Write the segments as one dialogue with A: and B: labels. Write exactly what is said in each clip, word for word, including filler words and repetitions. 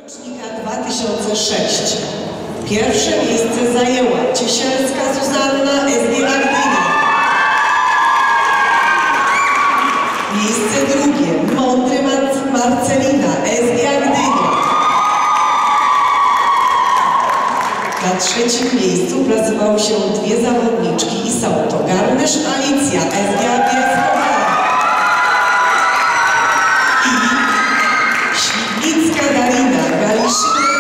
A: Rocznika dwa tysiące szósty. Pierwsze miejsce zajęła Ciesielska Zuzanna S G A Gdynia. Miejsce drugie Mądry Marcelina S G A Gdynia. Na trzecim miejscu plasowały się dwie zawodniczki i są to Garnysz Alicja S G A Bielsko-Biała i Świdnicka Darina Galiszyny.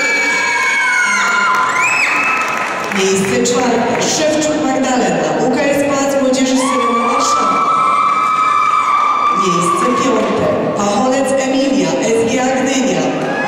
A: Miejsce czwarte Szewczuk Magdalena U K S Pałac Młodzieży Syrena Warszawa. Miejsce piąte Pacholec Emilia S G A Gdynia.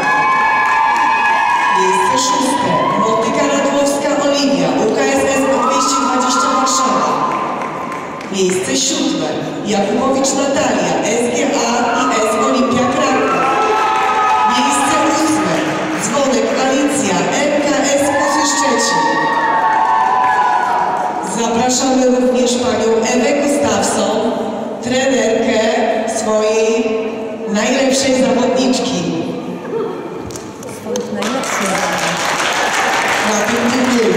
A: Miejsce szóste Motyka Radłowska Oliwia U K S S dwieście dwadzieścia Warszawa. Miejsce siódme Jakubowicz Natalia S G A i S Olimpia Kraków. Miejsce ósme Dzwonek Alicja M K S Kusy Szczecin. Zapraszamy również panią Ewę Gustafson, trenerkę swojej najlepszej zawodniczki.
B: Swoich najlepszych.
A: Na pięknym dniu.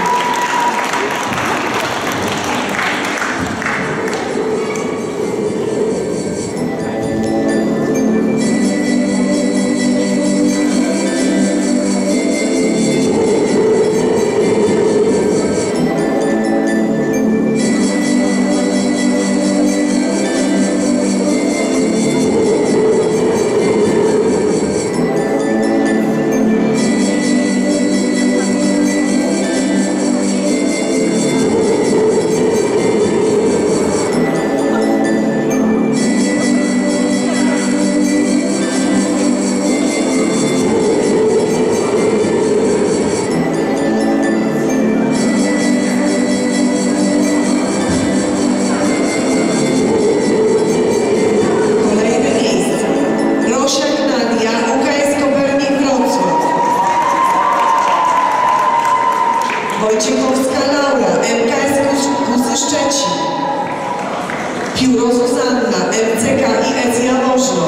A: Wojciechowska Laura M K S Kusy Szczecin. Pióro Zuzanna M C K i S Jaworzno.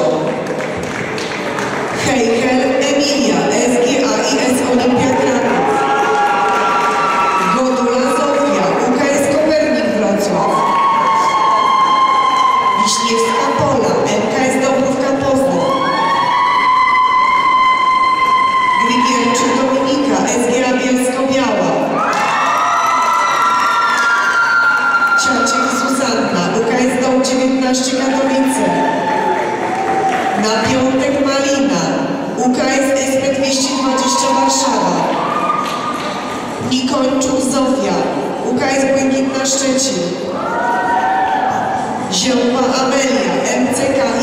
A: Heichel Emilia S G A i S Olimpia Kraków. Godula Zofia U K S Kopernik Wrocław. Wiśniewska Pola M K S Dąbrówka Poznań. Grigierczyk Dominika S G A Bielsko-Biała. Ciaciek Zuzanna U K S Dom dziewiętnaście Katowice. Na piątek Malina U K S S P dwieście dwadzieścia Warszawa. Nikończuk Zofia U K S Błękitna Szczecin. Zięba Amelia M C K